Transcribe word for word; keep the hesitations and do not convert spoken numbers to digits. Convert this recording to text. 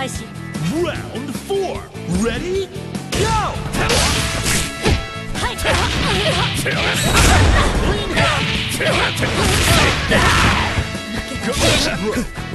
開始。 Round four. Ready? Go! はい。 Clean hit. Go.